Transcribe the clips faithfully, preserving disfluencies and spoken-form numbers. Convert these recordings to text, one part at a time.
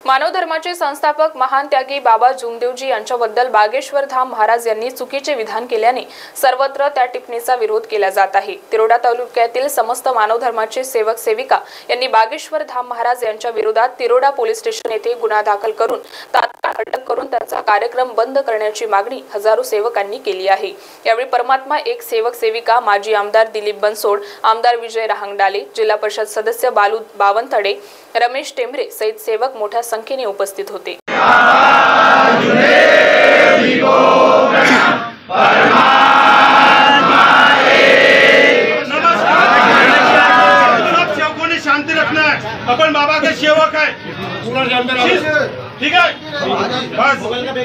मानव धर्माचे संस्थापक महान त्यागी बाबा जुमदेवजी यांच्याबद्दल बागेश्वर धाम महाराज यांनी चुकीचे विधान केल्याने सर्वत्र त्या टिप्पणीचा विरोध केला जात आहे। तिरोडा तालुक्यातील समस्त मानव धर्माचे सेवक सेविका यांनी बागेश्वर धाम महाराज यांच्या विरोधात तिरोडा पोलीस स्टेशन येथे गुन्हा दाखल करून तात्काळ अटक करून त्यांचा कार्यक्रम बंद करण्याची मागणी हजारो सेवकांनी केली आहे। यावेळी परमात्मा एक सेवक सेविका माजी आमदार दिलीप बनसोड, आमदार विजय रहांगडाले, जिल्हा परिषद सदस्य बालू बावनथडे, रमेश टेंबरे सहित सेवक मोठ्या संख्येने उपस्थित होते। शांति रखना है, अपन बाबा के सेवक है, ठीक है। बस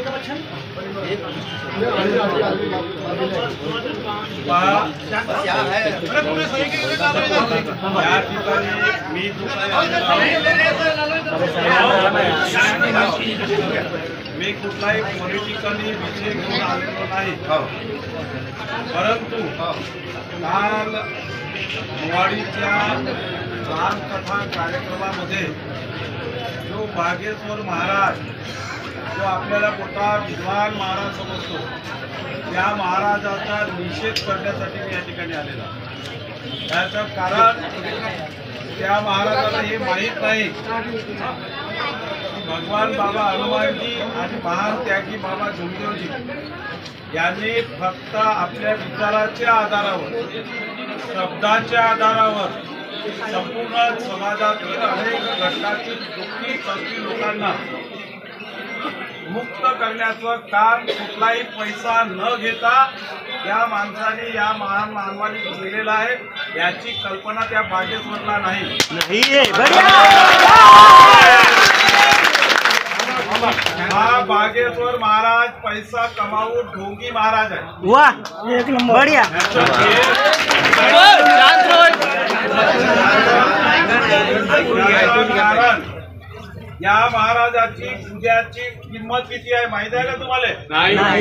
मी कुठलाही पॉलिटिकली विषय घेऊन आलेलो नाही, परंतु काल दिवाळीच्या रामकथा कार्यक्रमामध्ये जो बागेश्वर महाराज जो आपल्याला मोठा विद्वान महाराज समजतो, त्या महाराजाचा निषेध करण्यासाठी मी या ठिकाणी आलेला। त्याचं कारण त्या महाराजाला हे माहीत नाही की भगवान बाबा हनुमानजी आणि महान त्यागी बाबा जुमदेवजी यांनी फक्त आपल्या विचाराच्या आधारावर, शब्दाच्या आधारावर संपूर्ण समाजातील अनेक घटकातील दुःखी कष्टी लोकांना मुक्त करण्याचं काम कुठलाही पैसा न घेता या माणसाने, या महान मानवाने केलेलं आहे। याची कल्पना त्या बागेश्वरला नाही। हा बागेश्वर महाराज पैसा कमावून ढोंगी महाराज आहे। वाह, एक नंबर, बढ़िया। कारण या महाराजाची पूजाची किंमत किती आहे माहिती आहे का तुम्हाला?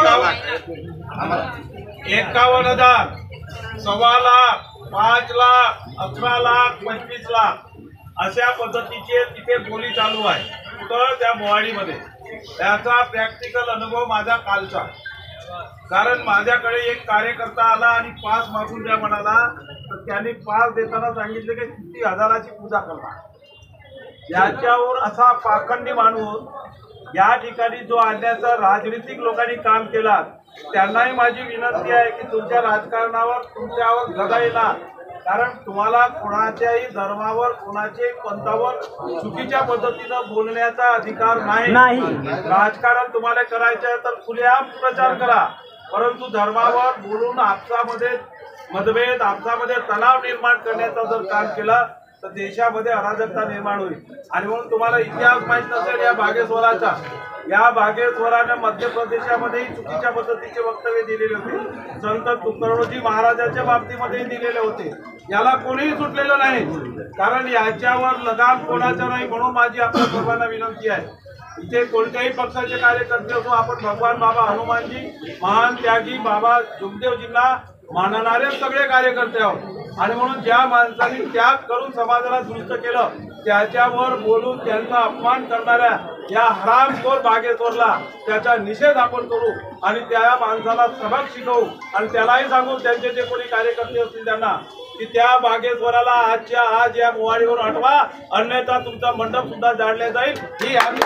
एकावन्न हजार, सव्वा लाख, पाच लाख, अकरा लाख, पंचवीस लाख अशा पद्धतीचे तिथे बोली चालू आहे। कुठं? त्या मोवाडीमध्ये। त्याचा प्रॅक्टिकल अनुभव माझा कालचा, कारण माझ्याकडे एक कार्यकर्ता आला आणि पास मागून द्या म्हणाला, तर त्यांनी पास देताना सांगितले की किती हजाराची पूजा करणार। याच्यावर असा पाखंडी माणूस या ठिकाणी जो आणण्याचा राजनीतिक लोकांनी काम केला, त्यांनाही माझी विनंती आहे की तुमच्या राजकारणावर, तुमच्यावर गदा येणार, कारण तुम्हाला कोणाच्याही धर्मावर, कोणाच्याही पंथावर चुकीच्या पद्धतीनं बोलण्याचा अधिकार नाही। राजकारण तुम्हाला करायचं आहे तर खुलेआम प्रचार करा, परंतु धर्मावर बोलून आपसामध्ये मतभेद, आपसामध्ये तणाव निर्माण करण्याचा जर काम केला तर देशामध्ये अराजकता निर्माण होईल। आणि म्हणून तुम्हाला इतिहास माहित नसेल या बागेश्वराचा, या बागेश्वराने मध्य प्रदेशामध्येही चुकीच्या पद्धतीचे वक्तव्य दिलेले होते, संत तुकडोजी महाराजांच्या बाबतीमध्येही दिलेले होते। याला कोणीही सुटलेलं नाही, कारण याच्यावर लगाम कोणाचा नाही। म्हणून माझी आपल्या सर्वांना विनंती आहे, इथे कोणत्याही पक्षाचे कार्यकर्ते असो, आपण भगवान बाबा हनुमानजी, महान त्यागी बाबा जुमदेवजींना मानणारे सगळे कार्यकर्ते आहोत। आणि म्हणून ज्या माणसांनी त्याग करून समाजाला दुरुस्त केलं, त्याच्यावर बोलून त्यांचा अपमान करणाऱ्या या हरामखोर बागेश्वरला त्याचा निषेध आपण करू आणि त्या माणसाला सबक शिकवू आणि त्यालाही सांगू, त्यांचे जे कोणी कार्यकर्ते असतील त्यांना, की त्या बागेश्वराला आजच्या आज या मोवाडीवर हटवा, अन्यथा तुमचा मंडप सुद्धा जाळले जाईल। ही आम्ही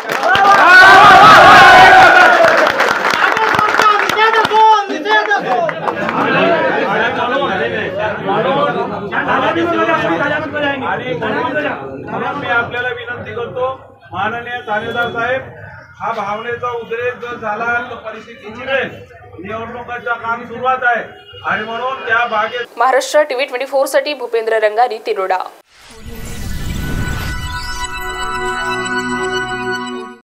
आणि म्हणून मी आपल्याला विनंती करतो, माननीय थानेदार साहेब, हा भावनेचा उद्रेक जर झाला तर परिस्थितीची वेळ, निवडणुकाचं काम सुरुवात आहे आणि म्हणून त्या बागे। महाराष्ट्र टीव्ही चोवीस साठी भूपेंद्र रंगारी, तिरोडा।